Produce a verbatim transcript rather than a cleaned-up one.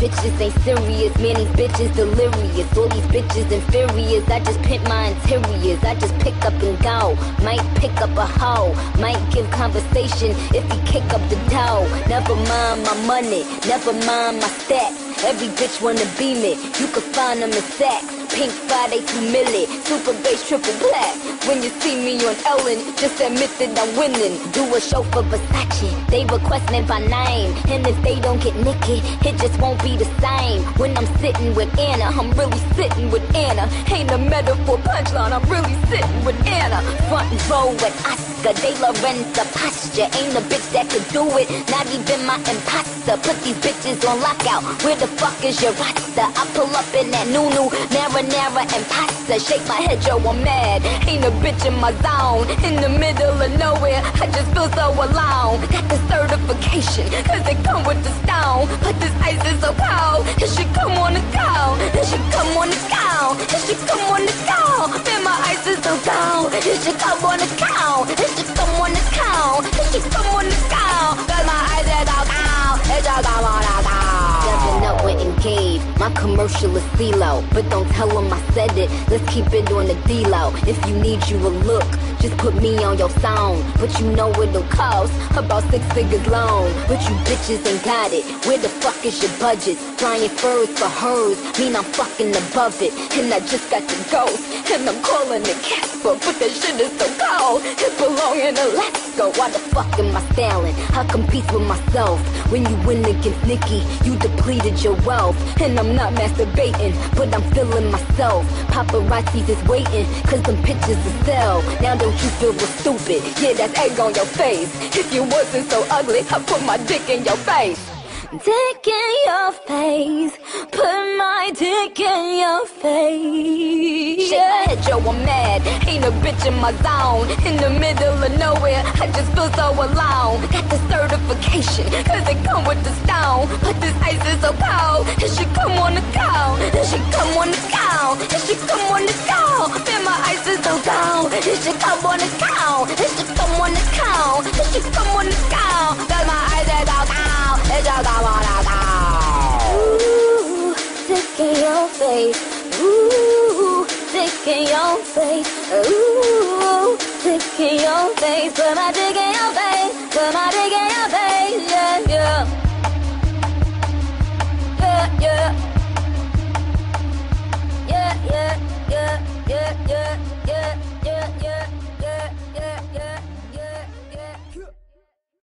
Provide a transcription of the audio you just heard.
bitches ain't serious, man, these bitches delirious. All these bitches inferiors, I just pimp my interiors. I just pick up and go, might pick up a hoe, might give conversation if he kick up the dough. Never mind my money, never mind my stats. Every bitch wanna be me, you can find them in sacks. Pink Friday, two milli, super bass, triple black. When you see me on Ellen, just admit that I'm winning. Do a show for Versace, they requesting by name. And if they don't get naked, it just won't be the same. When I'm sitting with Anna, I'm really sitting with Anna. Ain't a metaphor punchline, I'm really sitting with Anna. Front row with Oscar, De La Renza posture. Ain't a bitch that could do it, not even my imposter. Put these bitches on lockout, where the fuck is your roster? I pull up in that new-new, marinara and pasta. Shake my head, yo, I'm mad. Ain't a bitch in my zone, in the middle of nowhere, I just feel so alone. Got the certification, cause it come with the stone. But this ice is so cold, it should come on the go. It should come on the go, it should come on the go. Man, my ice is so cold, it should come on the go. It should come on the go, it should come on the go. Cause my ice is so cold, it should come on the go. Stepping up with Engage, my commercial is C-Lo. But don't tell them I said it, let's keep it on the D-Lo. If you need you a look, just put me on your song. But you know it'll cost about six figures long. But you bitches ain't got it, where the fuck is your budget? Flying furs for hers, mean I'm fucking above it. And I just got the ghost, and I'm calling it Casper. But that shit is so cold, it belong in Alaska. Why the fuck am I styling? I compete with myself. When you win against Nicki, you depleted your wealth. And I'm not masturbating, but I'm feeling myself. Paparazzis is waiting, cause them pictures are sell. Now don't you feel real stupid? Yeah, that's egg on your face. If you wasn't so ugly, I put my dick in your face. Dick in your face, put my dick in your face. Shake my head, yo, I'm mad. Ain't a bitch in my zone, in the middle of nowhere, I just feel so alone. Got the certification, cause it come with the stone. But this ice is so cold, it should come on the go. It should come on the go, it should come on the go. Man, my ice is so cold, it should come on the go. It should come on the go, it should come on the go. Cause my ice is so cold, it should come. Ooh, dick in your face. Ooh, dick in your face. Ooh, dick in your face. Put my dick in